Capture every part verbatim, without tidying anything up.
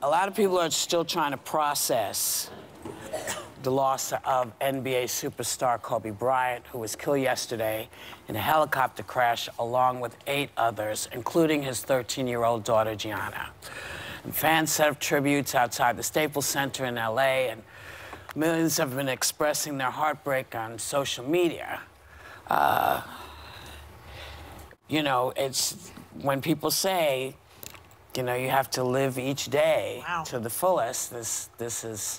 A lot of people are still trying to process the loss of N B A superstar Kobe Bryant, who was killed yesterday in a helicopter crash along with eight others, including his thirteen-year-old daughter, Gianna. And fans set up tributes outside the Staples Center in L A, and millions have been expressing their heartbreak on social media. Uh, you know, it's when people say, you know, you have to live each day wow. to the fullest. This, this is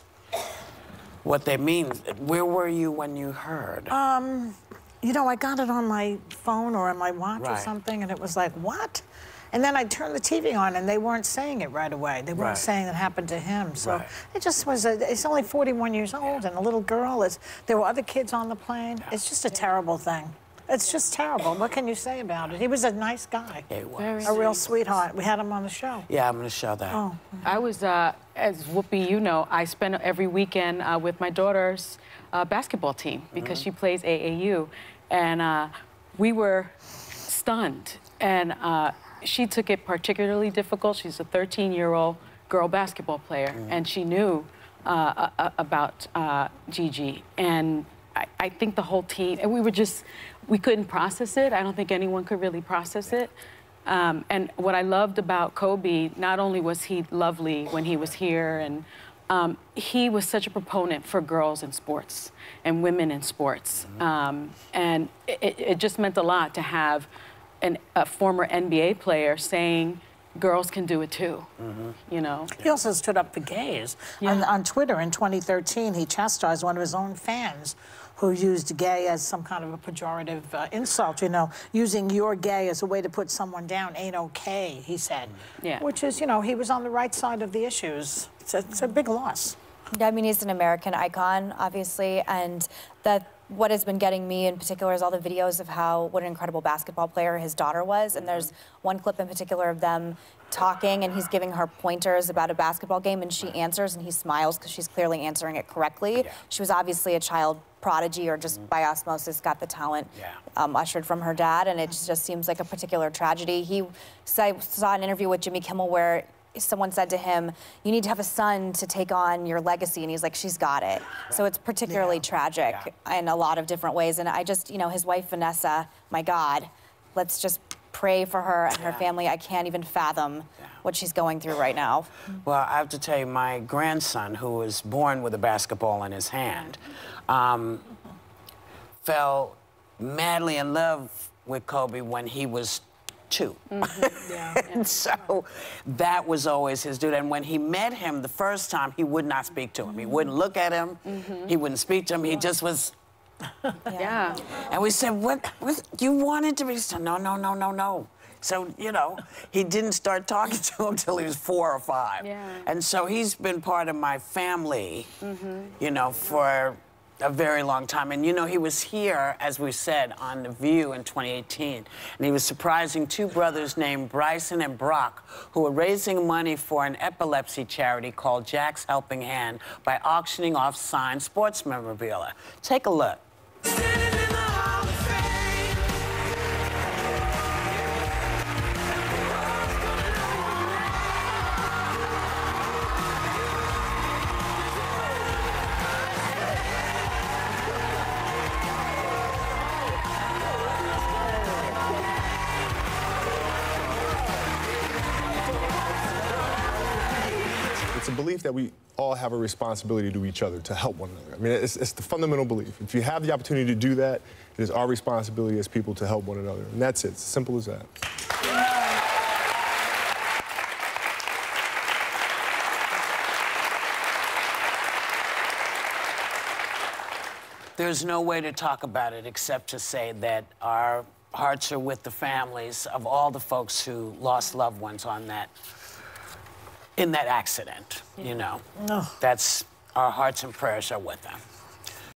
what they mean. Where were you when you heard? Um, you know, I got it on my phone or on my watch right. or something, and it was like, what? And then I turned the T V on, and they weren't saying it right away. They weren't right. saying it happened to him. So right. it just was, a, it's only forty-one years old, and a little girl. It's, there were other kids on the plane. Yeah. It's just a terrible thing. It's just terrible. What can you say about it? He was a nice guy. Yeah, he was. Very a real sweetheart. We had him on the show. Yeah, I'm going to show that. Oh. Mm-hmm. I was, uh, as Whoopi, you know, I spend every weekend uh, with my daughter's uh, basketball team because mm-hmm. she plays A A U. And uh, we were stunned. And uh, she took it particularly difficult. She's a thirteen-year-old girl basketball player, mm-hmm. and she knew uh, uh, about uh, Gigi. And I, I think the whole team, and we were just, we couldn't process it. I don't think anyone could really process it. Um, and what I loved about Kobe, not only was he lovely when he was here, and um, he was such a proponent for girls in sports and women in sports. Mm-hmm. um, and it, it just meant a lot to have an, a former N B A player saying, girls can do it too, mm-hmm. you know? He also stood up for gays. Yeah. On, on Twitter in twenty thirteen, he chastised one of his own fans who used gay as some kind of a pejorative uh, insult, you know, using you're gay as a way to put someone down ain't okay, he said. Yeah. Which is, you know, he was on the right side of the issues. It's a, it's a big loss. Yeah, I mean, he's an American icon, obviously, and that what has been getting me in particular is all the videos of how, what an incredible basketball player his daughter was, and there's one clip in particular of them talking, and he's giving her pointers about a basketball game, and she answers, and he smiles because she's clearly answering it correctly. Yeah. She was obviously a child prodigy, or just mm-hmm. by osmosis got the talent yeah. um, ushered from her dad, and it just seems like a particular tragedy. He I saw an interview with Jimmy Kimmel where someone said to him, you need to have a son to take on your legacy, and he's like, she's got it. So it's particularly yeah. tragic yeah. in a lot of different ways, and I just, you know, his wife Vanessa, my God, let's just pray for her and her yeah. family. I can't even fathom yeah. what she's going through right now. Well, I have to tell you, my grandson, who was born with a basketball in his hand, um, fell madly in love with Kobe when he was two. Mm-hmm. yeah. And so that was always his dude. And when he met him the first time, he would not speak to him. Mm-hmm. He wouldn't look at him. Mm-hmm. He wouldn't speak to him. He just was... yeah. yeah. And we said, what, what? You wanted to be... He said, no, no, no, no, no. So, you know, he didn't start talking to him until he was four or five. Yeah. And so he's been part of my family, mm-hmm. you know, for a very long time. And, you know, he was here, as we said, on The View in twenty eighteen. And he was surprising two brothers named Bryson and Brock, who were raising money for an epilepsy charity called Jack's Helping Hand by auctioning off signed sports memorabilia. Take a look. It's a belief that we all have a responsibility to each other to help one another. I mean, it's, it's the fundamental belief. If you have the opportunity to do that, it is our responsibility as people to help one another. And that's it. It's as simple as that. There's no way to talk about it except to say that our hearts are with the families of all the folks who lost loved ones on that in that accident, yeah. you know. Oh. That's, our hearts and prayers are with them.